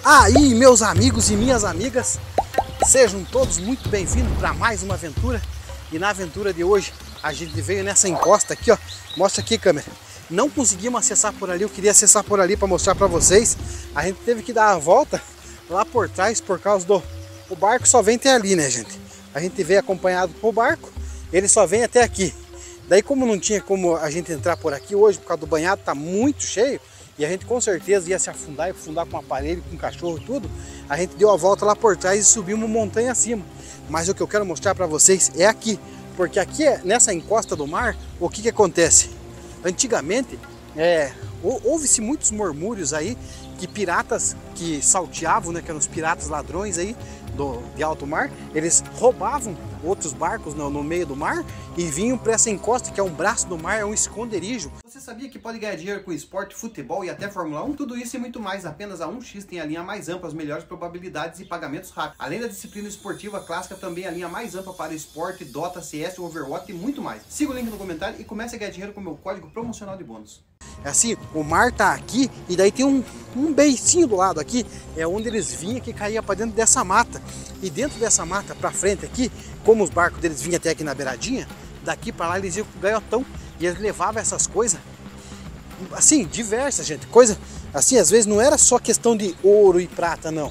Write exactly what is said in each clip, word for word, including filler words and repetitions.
Aí, meus amigos e minhas amigas, sejam todos muito bem-vindos para mais uma aventura. E na aventura de hoje, a gente veio nessa encosta aqui, ó. Mostra aqui, câmera. Não conseguimos acessar por ali, eu queria acessar por ali para mostrar para vocês. A gente teve que dar a volta lá por trás por causa do... O barco só vem até ali, né, gente? A gente veio acompanhado pro barco, ele só vem até aqui. Daí, como não tinha como a gente entrar por aqui hoje, por causa do banhado, tá muito cheio, e a gente com certeza ia se afundar e afundar com um aparelho, com um cachorro e tudo, a gente deu a volta lá por trás e subimos montanha acima. Mas o que eu quero mostrar para vocês é aqui, porque aqui, nessa encosta do mar, o que que acontece? Antigamente, é, houve-se muitos murmúrios aí que piratas que salteavam, né, que eram os piratas ladrões aí do, de alto mar, eles roubavam outros barcos no, no meio do mar e vinham para essa encosta que é um braço do mar, é um esconderijo. Você sabia que pode ganhar dinheiro com esporte, futebol e até Fórmula um? Tudo isso e muito mais, apenas a um x tem a linha mais ampla, as melhores probabilidades e pagamentos rápidos. Além da disciplina esportiva clássica, também a linha mais ampla para esporte, Dota, C S, Overwatch e muito mais. Siga o link no comentário e comece a ganhar dinheiro com o meu código promocional de bônus. É assim, o mar tá aqui e daí tem um, um beicinho do lado aqui, é onde eles vinham que caía para dentro dessa mata. E dentro dessa mata para frente aqui, como os barcos deles vinham até aqui na beiradinha, daqui para lá eles iam com o gaiotão e eles levavam essas coisas, assim, diversas, gente, coisa assim, às vezes não era só questão de ouro e prata, não.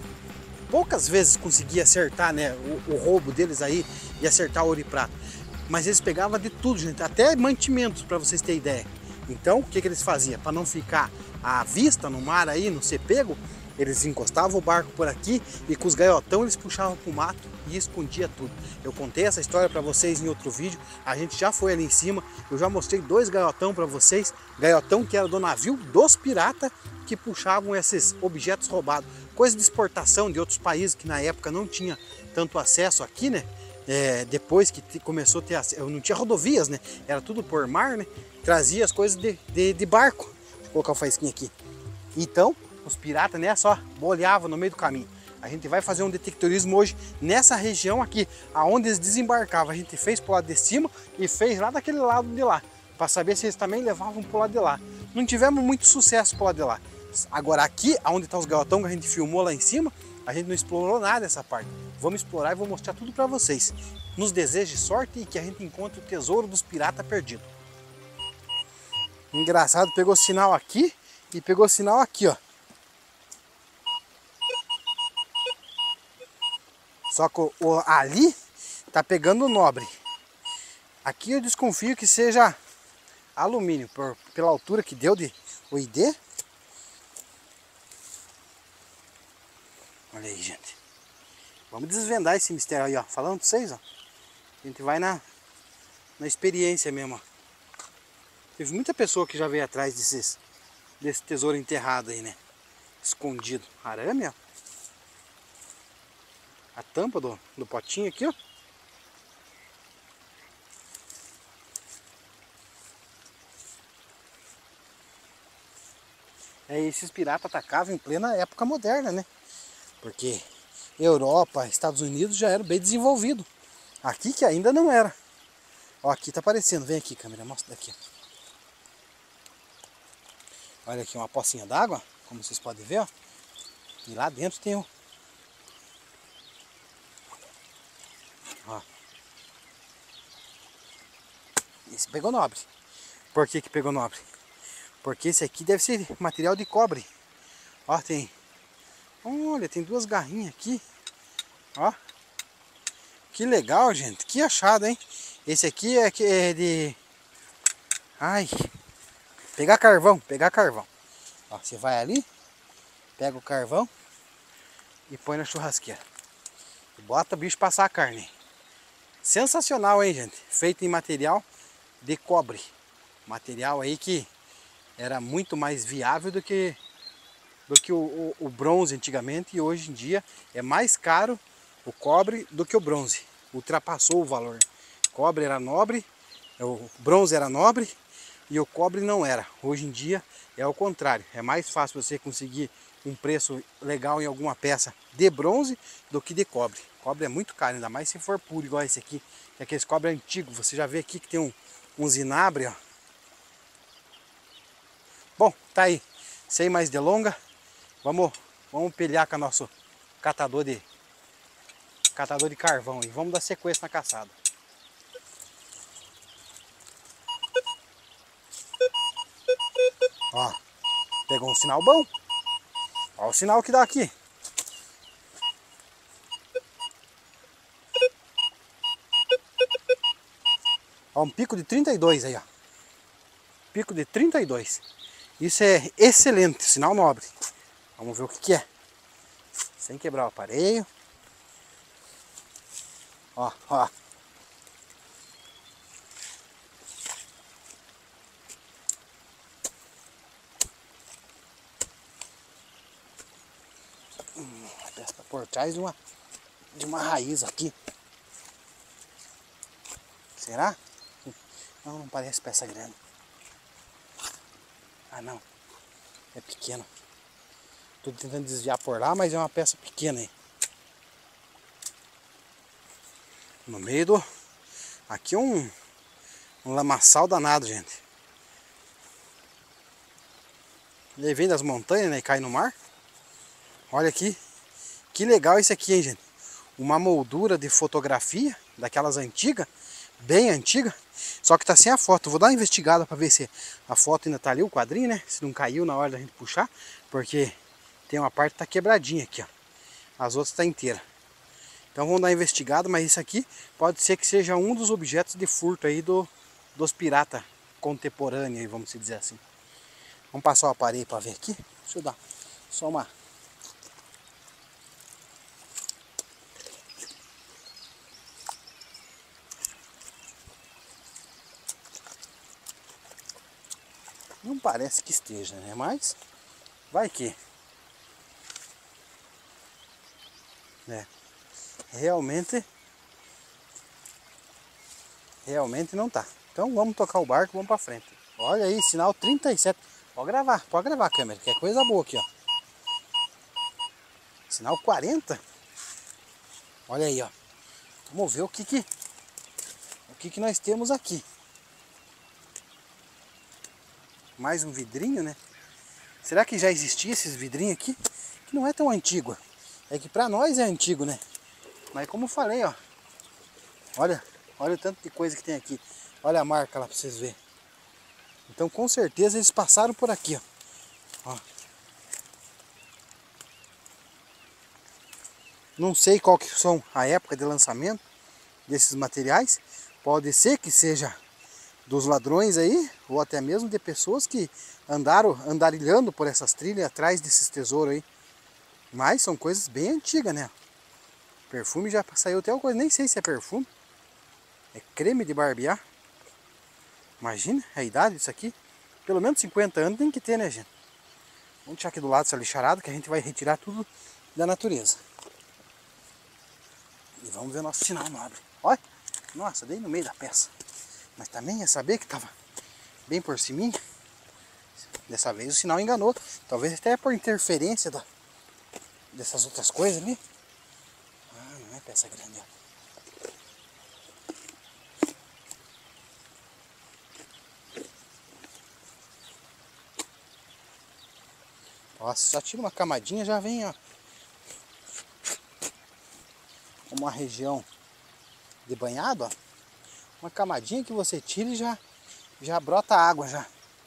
Poucas vezes conseguia acertar, né, o, o roubo deles aí e acertar ouro e prata, mas eles pegavam de tudo, gente, até mantimentos, para vocês terem ideia. Então, o que que eles faziam? Para não ficar à vista no mar aí, não ser pego, eles encostavam o barco por aqui e com os gaiotão eles puxavam para o mato e escondia tudo. Eu contei essa história para vocês em outro vídeo, a gente já foi ali em cima, eu já mostrei dois gaiotão para vocês, gaiotão que era do navio dos piratas que puxavam esses objetos roubados, coisa de exportação de outros países que na época não tinha tanto acesso aqui, né? É, depois que começou a ter acesso, não tinha rodovias, né? Era tudo por mar, né? Trazia as coisas de, de, de barco. Deixa eu colocar o faísquinho aqui. Então, os piratas, né, só molhavam no meio do caminho. A gente vai fazer um detectorismo hoje nessa região aqui, aonde eles desembarcavam. A gente fez pro lado de cima e fez lá daquele lado de lá, para saber se eles também levavam pro lado de lá. Não tivemos muito sucesso pro lado de lá. Agora aqui, aonde tá os galotão que a gente filmou lá em cima, a gente não explorou nada dessa parte. Vamos explorar e vou mostrar tudo para vocês. Nos deseje sorte e que a gente encontre o tesouro dos piratas perdidos. Engraçado, pegou sinal aqui e pegou sinal aqui, ó. Só que o, o, ali tá pegando o nobre. Aqui eu desconfio que seja alumínio, por, pela altura que deu de o I D. Olha aí, gente. Vamos desvendar esse mistério aí, ó. Falando pra vocês, ó. A gente vai na, na experiência mesmo, ó. Teve muita pessoa que já veio atrás desses, desse tesouro enterrado aí, né? Escondido. Arame, ó. A tampa do, do potinho aqui, ó. É, esses piratas atacavam em plena época moderna, né? Porque Europa, Estados Unidos já era bem desenvolvido. Aqui que ainda não era. Ó, aqui tá aparecendo. Vem aqui, câmera, mostra daqui. Olha aqui uma pocinha d'água, como vocês podem ver, ó. E lá dentro tem o... Ó. Esse pegou nobre. Por que que pegou nobre? Porque esse aqui deve ser material de cobre. Ó, tem... Olha, tem duas garrinhas aqui. Ó. Que legal, gente. Que achado, hein? Esse aqui é, é de... Ai... Pegar carvão, pegar carvão. Ó, você vai ali, pega o carvão e põe na churrasqueira. E bota o bicho passar a carne. Sensacional, hein, gente? Feito em material de cobre. Material aí que era muito mais viável do que, do que o, o, o bronze antigamente. E hoje em dia é mais caro o cobre do que o bronze. Ultrapassou o valor. O cobre era nobre, o bronze era nobre. E o cobre não era. Hoje em dia é o contrário. É mais fácil você conseguir um preço legal em alguma peça de bronze do que de cobre. Cobre é muito caro, ainda mais se for puro, igual esse aqui. Que é aquele cobre antigo. Você já vê aqui que tem um, um zinabre, ó. Bom, tá aí. Sem mais delongas, vamos Vamos pilhar com o nosso catador de, catador de carvão e vamos dar sequência na caçada. Ó, pegou um sinal bom. Ó o sinal que dá aqui. Ó, um pico de trinta e dois aí, ó. Pico de trinta e dois. Isso é excelente, sinal nobre. Vamos ver o que que é. Sem quebrar o aparelho. Ó, ó. Hum, a peça tá por trás de uma, de uma raiz aqui. Será? Não, não parece peça grande. Ah, não. É pequeno. Tô tentando desviar por lá, mas é uma peça pequena aí. No meio do... Aqui é um, um lamaçal danado, gente. Ele vem das montanhas, né, e cai no mar. Olha aqui. Que legal isso aqui, hein, gente. Uma moldura de fotografia, daquelas antigas, bem antiga. Só que tá sem a foto. Vou dar uma investigada para ver se a foto ainda tá ali, o quadrinho, né? Se não caiu na hora da gente puxar. Porque tem uma parte que tá quebradinha aqui, ó. As outras tá inteira. Então vamos dar uma investigada, mas isso aqui pode ser que seja um dos objetos de furto aí do, dos piratas contemporâneos, vamos dizer assim. Vamos passar o aparelho para ver aqui. Deixa eu dar só uma... Não parece que esteja, né? Mas vai que... É. Realmente... Realmente não tá. Então vamos tocar o barco, vamos para frente. Olha aí, sinal trinta e sete. Pode gravar, pode gravar a câmera, que é coisa boa aqui, ó. Sinal quarenta. Olha aí, ó. Vamos ver o que que... O que que nós temos aqui. Mais um vidrinho, né? Será que já existia esses vidrinhos aqui? Que não é tão antigo. É que pra nós é antigo, né? Mas como eu falei, ó. Olha, olha o tanto de coisa que tem aqui. Olha a marca lá pra vocês verem. Então com certeza eles passaram por aqui, ó. Ó. Não sei qual que são a época de lançamento desses materiais. Pode ser que seja dos ladrões aí, ou até mesmo de pessoas que andaram andarilhando por essas trilhas atrás desses tesouros aí. Mas são coisas bem antigas, né? Perfume já saiu até uma coisa, nem sei se é perfume. É creme de barbear. Imagina a idade disso aqui. Pelo menos cinquenta anos tem que ter, né, gente? Vamos deixar aqui do lado essa lixarada que a gente vai retirar tudo da natureza. E vamos ver o nosso sinal nobre. Olha, nossa, dei no meio da peça. Mas também é saber que estava bem por cima. Dessa vez o sinal enganou. Talvez até por interferência da, dessas outras coisas ali. Ah, não é peça grande, ó. Nossa, só tira uma camadinha, já vem, ó. Uma região de banhado, ó. Uma camadinha que você tira e já, já brota água já.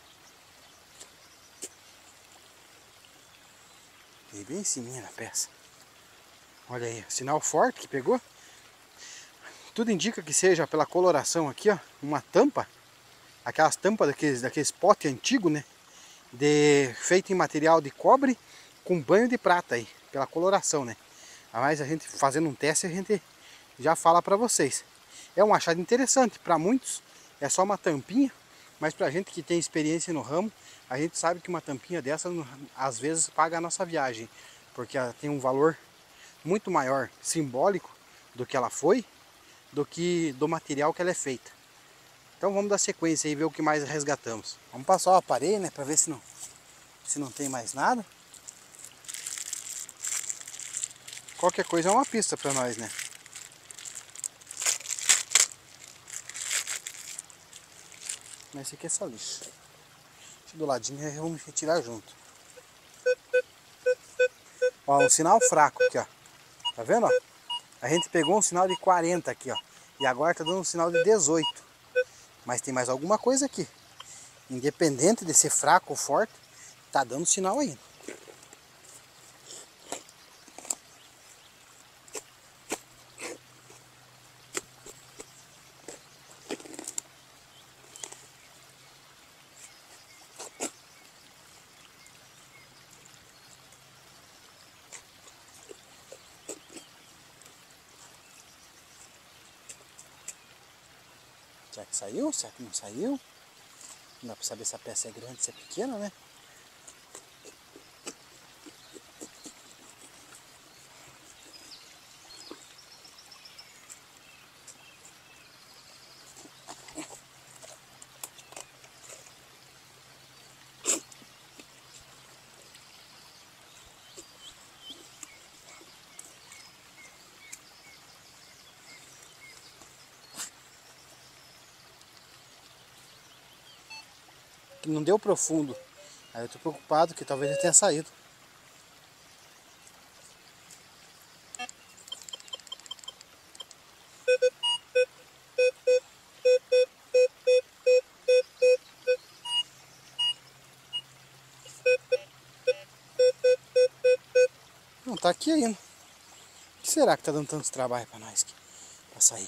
E bem em cima na peça. Olha aí, sinal forte que pegou. Tudo indica que seja pela coloração aqui, ó, uma tampa. Aquelas tampas daqueles, daqueles potes antigos, né? De, feito em material de cobre com banho de prata aí, pela coloração, né? Mas a gente fazendo um teste, a gente já fala para vocês. É um achado interessante, para muitos é só uma tampinha, mas para a gente que tem experiência no ramo, a gente sabe que uma tampinha dessa às vezes paga a nossa viagem, porque ela tem um valor muito maior, simbólico, do que ela foi, do que do material que ela é feita. Então vamos dar sequência e ver o que mais resgatamos. Vamos passar o aparelho, né, para ver se não, se não tem mais nada. Qualquer coisa é uma pista para nós, né? Mas esse aqui é só lixo. Deixa do ladinho e vamos retirar junto. Ó, um sinal fraco aqui, ó. Tá vendo, ó? A gente pegou um sinal de quarenta aqui, ó. E agora tá dando um sinal de dezoito. Mas tem mais alguma coisa aqui. Independente de ser fraco ou forte, tá dando sinal ainda. Será que saiu? Será que não saiu? Não dá pra saber se a peça é grande, se é pequena, né? Que não deu profundo. Aí eu tô preocupado que talvez ele tenha saído. Não, tá aqui ainda. O que será que tá dando tanto trabalho pra nós aqui? Pra sair.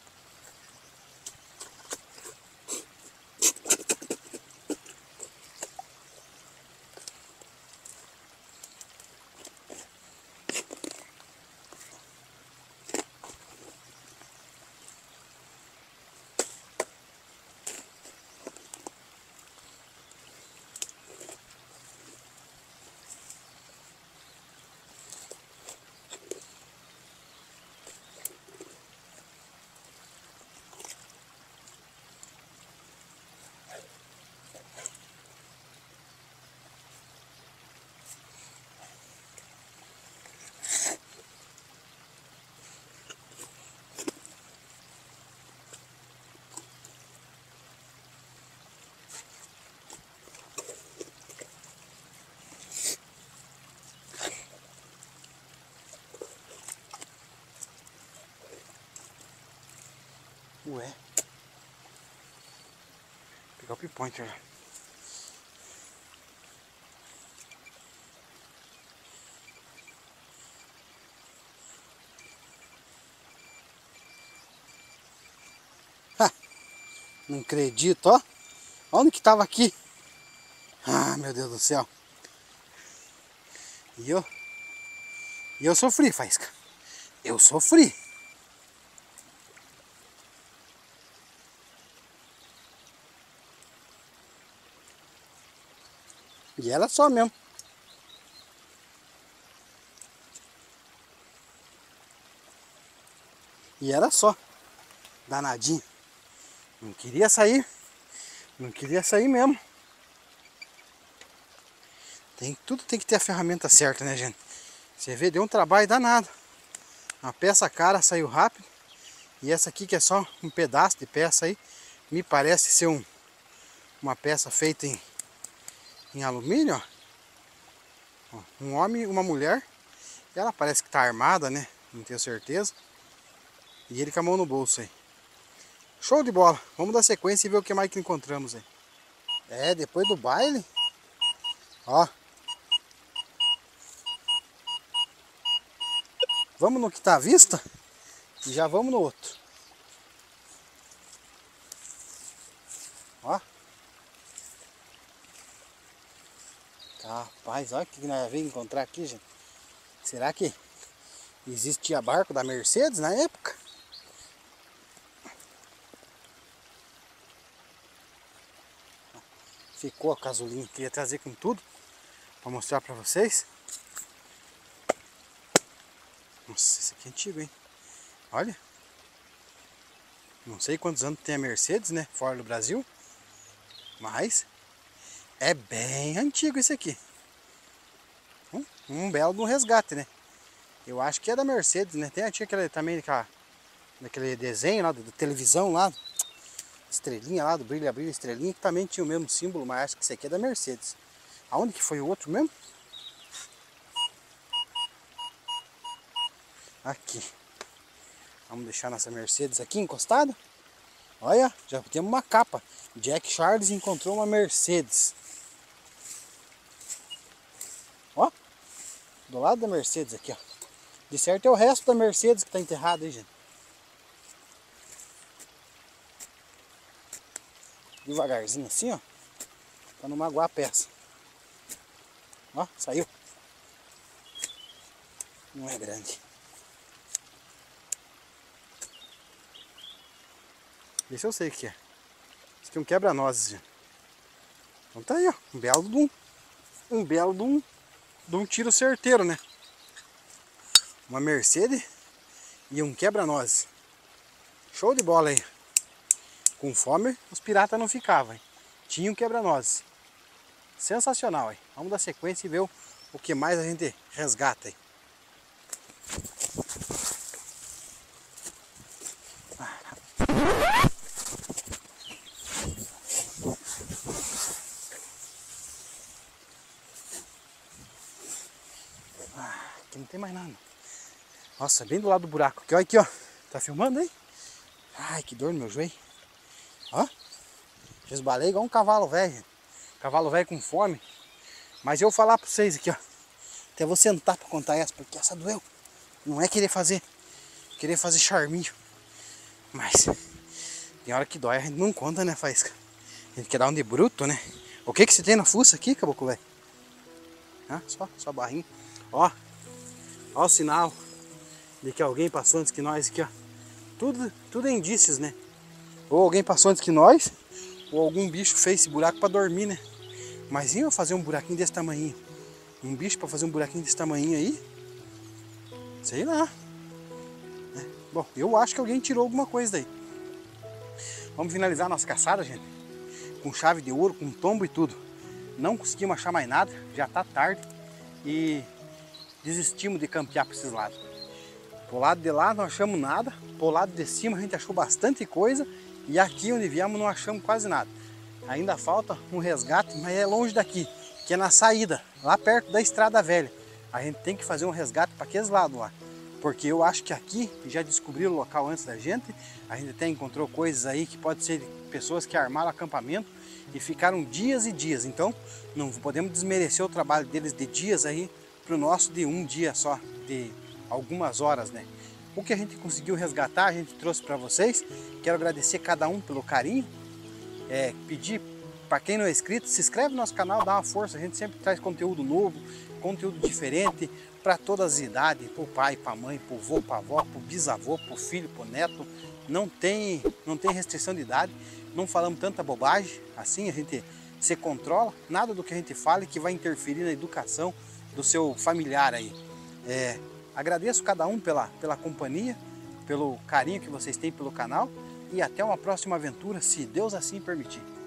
Ué. Vou pegar o pinpointer lá. Ha, não acredito, ó. Onde que tava aqui? Ah, meu Deus do céu. E eu... E eu sofri, Faísca. Eu sofri. E era só mesmo. E era só. Danadinho. Não queria sair. Não queria sair mesmo. Tem, tudo tem que ter a ferramenta certa, né, gente? Você vê, deu um trabalho danado. Uma peça cara, saiu rápido. E essa aqui que é só um pedaço de peça aí. Me parece ser um, uma peça feita em, em alumínio, ó. Um homem e uma mulher. Ela parece que tá armada, né? Não tenho certeza. E ele com a mão no bolso aí. Show de bola. Vamos dar sequência e ver o que mais que encontramos aí. É, depois do baile. Ó. Vamos no que tá à vista. E já vamos no outro. Ó. Rapaz, olha o que nós vamos encontrar aqui, gente. Será que existia barco da Mercedes na época? Ficou a casulinha, queria trazer com tudo para mostrar para vocês. Nossa, esse aqui é antigo, hein? Olha. Não sei quantos anos tem a Mercedes, né? Fora do Brasil. Mas é bem antigo esse aqui. Um, um belo de um resgate, né? Eu acho que é da Mercedes, né? Tem tinha aquele, também aquela, daquele desenho lá, da televisão lá. Estrelinha lá, do Brilha Brilha Estrelinha, que também tinha o mesmo símbolo, mas acho que esse aqui é da Mercedes. Aonde que foi o outro mesmo? Aqui. Vamos deixar nossa Mercedes aqui encostada. Olha, já temos uma capa. Jack Charles encontrou uma Mercedes. Ó, do lado da Mercedes aqui, ó. De certo é o resto da Mercedes que está enterrado aí, gente. Devagarzinho assim, ó. Pra não magoar a peça. Ó, saiu. Não é grande. Esse eu sei o que é. Isso aqui é um quebra-nozes, gente. Então tá aí, ó. Um belo de um. Um belo de um, de um tiro certeiro, né? Uma Mercedes e um quebra-nozes. Show de bola aí. Com fome os piratas não ficavam, hein? Tinha um quebra-nozes. Sensacional, hein? Vamos dar sequência e ver o, o que mais a gente resgata aí. Aqui não tem mais nada. Nossa, bem do lado do buraco. Aqui, ó, aqui, ó. Tá filmando aí? Ai, que dor no meu joelho. Ó. Resbalei igual um cavalo velho. Cavalo velho com fome. Mas eu vou falar pra vocês aqui, ó. Até vou sentar pra contar essa, porque essa doeu. Não é querer fazer, querer fazer charminho. Mas tem hora que dói, a gente não conta, né, Faísca? A gente quer dar um de bruto, né? O que que você tem na fuça aqui, caboclo velho? Ah, só, só barrinho. Ó. Ó o sinal de que alguém passou antes que nós aqui, ó. Tudo, tudo é indícios, né? Ou alguém passou antes que nós, ou algum bicho fez esse buraco para dormir, né? Mas ia fazer um buraquinho desse tamanho. Um bicho para fazer um buraquinho desse tamanho aí? Sei lá. É. Bom, eu acho que alguém tirou alguma coisa daí. Vamos finalizar a nossa caçada, gente. Com chave de ouro, com tombo e tudo. Não conseguimos achar mais nada, já tá tarde. E desistimos de campear para esses lados. Pro lado de lá não achamos nada, pro lado de cima a gente achou bastante coisa e aqui onde viemos não achamos quase nada. Ainda falta um resgate, mas é longe daqui, que é na saída, lá perto da estrada velha. A gente tem que fazer um resgate para aqueles lados lá, porque eu acho que aqui já descobriram o local antes da gente. A gente até encontrou coisas aí que pode ser pessoas que armaram acampamento e ficaram dias e dias. Então não podemos desmerecer o trabalho deles de dias aí para o nosso de um dia só, de algumas horas, né? O que a gente conseguiu resgatar, a gente trouxe para vocês. Quero agradecer cada um pelo carinho. É, pedir para quem não é inscrito, se inscreve no nosso canal, dá uma força. A gente sempre traz conteúdo novo, conteúdo diferente para todas as idades, para o pai, para a mãe, para o vô, para a avó, para o bisavô, para o filho, para o neto. Não tem, não tem restrição de idade. Não falamos tanta bobagem. Assim a gente se controla. Nada do que a gente fale que vai interferir na educação do seu familiar aí. É, agradeço cada um pela, pela companhia, pelo carinho que vocês têm pelo canal e até uma próxima aventura, se Deus assim permitir.